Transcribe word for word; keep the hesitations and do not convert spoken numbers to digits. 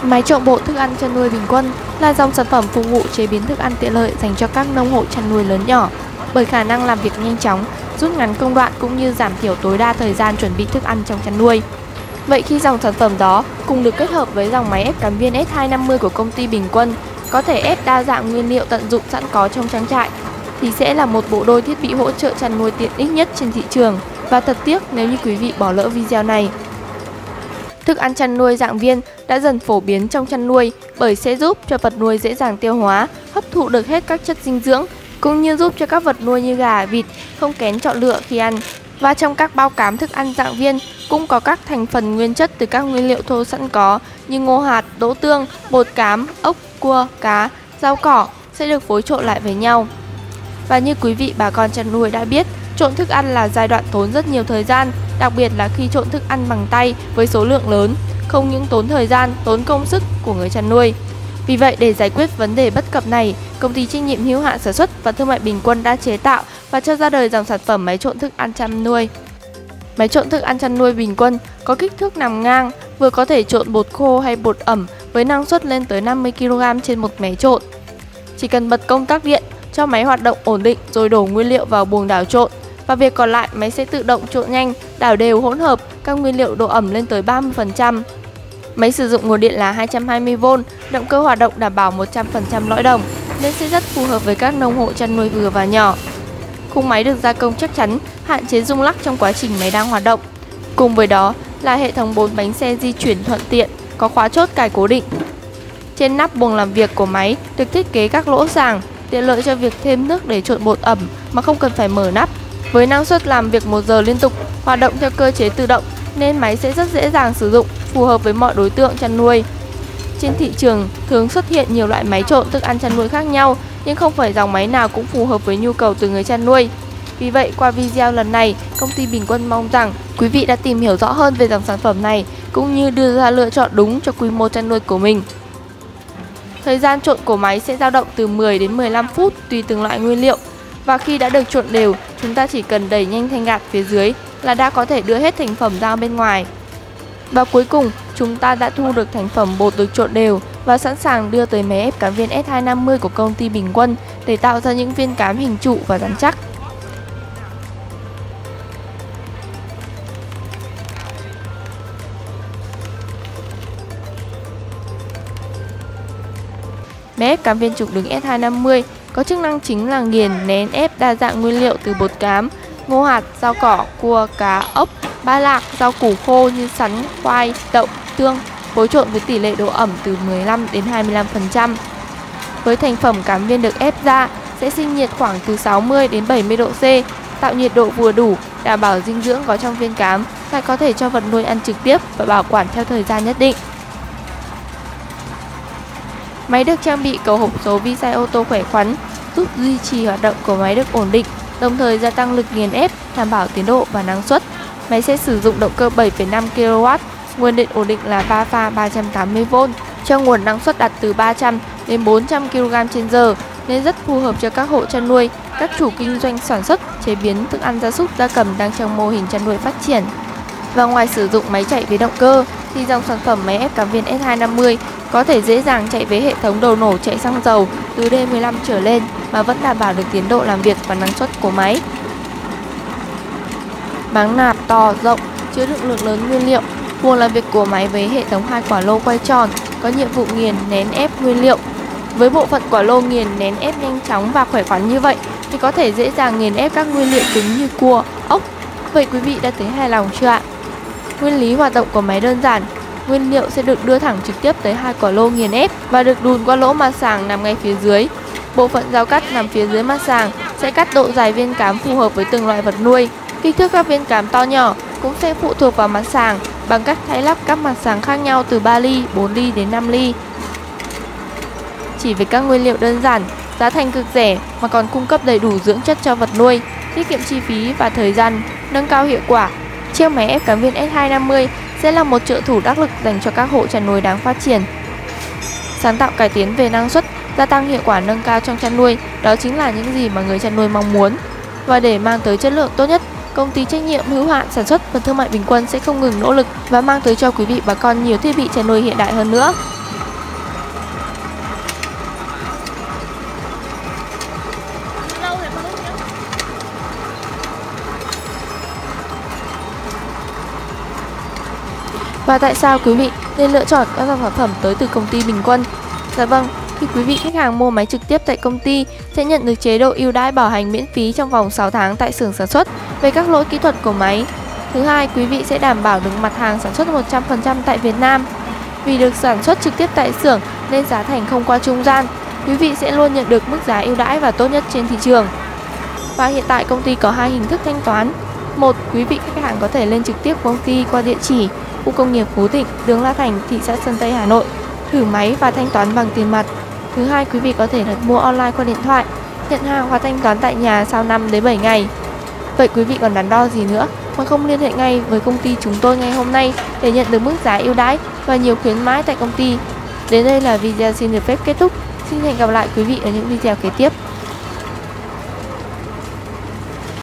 Máy trộn bộ thức ăn chăn nuôi bình quân là dòng sản phẩm phục vụ chế biến thức ăn tiện lợi dành cho các nông hộ chăn nuôi lớn nhỏ, bởi khả năng làm việc nhanh chóng, rút ngắn công đoạn cũng như giảm thiểu tối đa thời gian chuẩn bị thức ăn trong chăn nuôi. Vậy khi dòng sản phẩm đó cùng được kết hợp với dòng máy ép cám viên S hai năm mươi của công ty Bình Quân có thể ép đa dạng nguyên liệu tận dụng sẵn có trong trang trại, thì sẽ là một bộ đôi thiết bị hỗ trợ chăn nuôi tiện ích nhất trên thị trường. Và thật tiếc nếu như quý vị bỏ lỡ video này. Thức ăn chăn nuôi dạng viên đã dần phổ biến trong chăn nuôi bởi sẽ giúp cho vật nuôi dễ dàng tiêu hóa, hấp thụ được hết các chất dinh dưỡng, cũng như giúp cho các vật nuôi như gà, vịt không kén chọn lựa khi ăn. Và trong các bao cám thức ăn dạng viên cũng có các thành phần nguyên chất từ các nguyên liệu thô sẵn có như ngô hạt, đỗ tương, bột cám, ốc, cua, cá, rau cỏ sẽ được phối trộn lại với nhau. Và như quý vị bà con chăn nuôi đã biết, trộn thức ăn là giai đoạn tốn rất nhiều thời gian, đặc biệt là khi trộn thức ăn bằng tay với số lượng lớn, không những tốn thời gian, tốn công sức của người chăn nuôi. Vì vậy, để giải quyết vấn đề bất cập này, công ty trách nhiệm hữu hạn sản xuất và thương mại Bình Quân đã chế tạo và cho ra đời dòng sản phẩm máy trộn thức ăn chăn nuôi. Máy trộn thức ăn chăn nuôi Bình Quân có kích thước nằm ngang, vừa có thể trộn bột khô hay bột ẩm với năng suất lên tới năm mươi ki lô gam trên một máy trộn. Chỉ cần bật công tắc điện, cho máy hoạt động ổn định rồi đổ nguyên liệu vào buồng đảo trộn, và việc còn lại máy sẽ tự động trộn nhanh, đảo đều hỗn hợp các nguyên liệu độ ẩm lên tới ba mươi phần trăm. Máy sử dụng nguồn điện là hai trăm hai mươi vôn, động cơ hoạt động đảm bảo một trăm phần trăm lõi đồng nên sẽ rất phù hợp với các nông hộ chăn nuôi vừa và nhỏ. Khung máy được gia công chắc chắn, hạn chế rung lắc trong quá trình máy đang hoạt động. Cùng với đó là hệ thống bốn bánh xe di chuyển thuận tiện, có khóa chốt cài cố định. Trên nắp buồng làm việc của máy được thiết kế các lỗ sàng, tiện lợi cho việc thêm nước để trộn bột ẩm mà không cần phải mở nắp. Với năng suất làm việc một giờ liên tục, hoạt động theo cơ chế tự động nên máy sẽ rất dễ dàng sử dụng, phù hợp với mọi đối tượng chăn nuôi. Trên thị trường thường xuất hiện nhiều loại máy trộn thức ăn chăn nuôi khác nhau, nhưng không phải dòng máy nào cũng phù hợp với nhu cầu từ người chăn nuôi. Vì vậy, qua video lần này, công ty Bình Quân mong rằng quý vị đã tìm hiểu rõ hơn về dòng sản phẩm này cũng như đưa ra lựa chọn đúng cho quy mô chăn nuôi của mình. Thời gian trộn của máy sẽ dao động từ mười đến mười lăm phút tùy từng loại nguyên liệu. Và khi đã được trộn đều, chúng ta chỉ cần đẩy nhanh thanh gạt phía dưới là đã có thể đưa hết thành phẩm ra bên ngoài. Và cuối cùng, chúng ta đã thu được thành phẩm bột được trộn đều và sẵn sàng đưa tới máy ép cám viên S hai năm mươi của công ty Bình Quân để tạo ra những viên cám hình trụ và rắn chắc. Máy ép cám viên trục đứng S hai năm mươi có chức năng chính là nghiền, nén ép đa dạng nguyên liệu từ bột cám, ngô hạt, rau cỏ, cua, cá, ốc, ba lạc, rau củ khô như sắn, khoai, đậu, tương, phối trộn với tỷ lệ độ ẩm từ mười lăm đến hai mươi lăm phần trăm. Với thành phẩm cám viên được ép ra sẽ sinh nhiệt khoảng từ sáu mươi đến bảy mươi độ C, tạo nhiệt độ vừa đủ, đảm bảo dinh dưỡng có trong viên cám và có thể cho vật nuôi ăn trực tiếp và bảo quản theo thời gian nhất định. Máy được trang bị cầu hộp số vi sai ô tô khỏe khoắn, giúp duy trì hoạt động của máy được ổn định, đồng thời gia tăng lực nghiền ép, đảm bảo tiến độ và năng suất. Máy sẽ sử dụng động cơ bảy phẩy năm ki lô oát, nguồn điện ổn định là ba pha ba trăm tám mươi vôn, cho nguồn năng suất đạt từ ba trăm đến bốn trăm ki lô gam trên giờ, nên rất phù hợp cho các hộ chăn nuôi, các chủ kinh doanh sản xuất, chế biến thức ăn gia súc gia cầm đang trong mô hình chăn nuôi phát triển. Và ngoài sử dụng máy chạy với động cơ, thì dòng sản phẩm máy ép cám viên S hai năm mươi có thể dễ dàng chạy với hệ thống đầu nổ chạy xăng dầu từ D mười lăm trở lên mà vẫn đảm bảo được tiến độ làm việc và năng suất của máy. Máng nạp to, rộng, chứa đựng lượng lớn nguyên liệu. Buồng làm việc của máy với hệ thống hai quả lô quay tròn có nhiệm vụ nghiền, nén ép nguyên liệu. Với bộ phận quả lô nghiền, nén ép nhanh chóng và khỏe khoắn như vậy thì có thể dễ dàng nghiền ép các nguyên liệu cứng như cua, ốc. Vậy quý vị đã thấy hài lòng chưa ạ? Nguyên lý hoạt động của máy đơn giản. Nguyên liệu sẽ được đưa thẳng trực tiếp tới hai quả lô nghiền ép và được đùn qua lỗ mặt sàng nằm ngay phía dưới. Bộ phận dao cắt nằm phía dưới mặt sàng sẽ cắt độ dài viên cám phù hợp với từng loại vật nuôi. Kích thước các viên cám to nhỏ cũng sẽ phụ thuộc vào mặt sàng bằng cách thay lắp các mặt sàng khác nhau từ ba ly, bốn ly đến năm ly. Chỉ với các nguyên liệu đơn giản, giá thành cực rẻ mà còn cung cấp đầy đủ dưỡng chất cho vật nuôi, tiết kiệm chi phí và thời gian, nâng cao hiệu quả. Chiếc máy ép cám viên S hai năm mươi sẽ là một trợ thủ đắc lực dành cho các hộ chăn nuôi đang phát triển. Sáng tạo cải tiến về năng suất, gia tăng hiệu quả nâng cao trong chăn nuôi, đó chính là những gì mà người chăn nuôi mong muốn. Và để mang tới chất lượng tốt nhất, công ty trách nhiệm hữu hạn sản xuất và thương mại Bình Quân sẽ không ngừng nỗ lực và mang tới cho quý vị bà con nhiều thiết bị chăn nuôi hiện đại hơn nữa. Và tại sao quý vị nên lựa chọn các sản phẩm tới từ công ty Bình Quân? Dạ vâng, khi quý vị khách hàng mua máy trực tiếp tại công ty sẽ nhận được chế độ ưu đãi bảo hành miễn phí trong vòng sáu tháng tại xưởng sản xuất về các lỗi kỹ thuật của máy. Thứ hai, quý vị sẽ đảm bảo được mặt hàng sản xuất một trăm phần trăm tại Việt Nam. Vì được sản xuất trực tiếp tại xưởng nên giá thành không qua trung gian, quý vị sẽ luôn nhận được mức giá ưu đãi và tốt nhất trên thị trường. Và hiện tại công ty có hai hình thức thanh toán. Một, quý vị khách hàng có thể lên trực tiếp công ty qua địa chỉ khu công nghiệp Phú Thịnh, đường La Thành, thị xã Sơn Tây, Hà Nội, thử máy và thanh toán bằng tiền mặt. Thứ hai, quý vị có thể đặt mua online qua điện thoại, nhận hàng và thanh toán tại nhà sau năm đến bảy ngày. Vậy quý vị còn đắn đo gì nữa mà không liên hệ ngay với công ty chúng tôi ngay hôm nay để nhận được mức giá ưu đãi và nhiều khuyến mãi tại công ty. Đến đây là video xin được phép kết thúc. Xin hẹn gặp lại quý vị ở những video kế tiếp.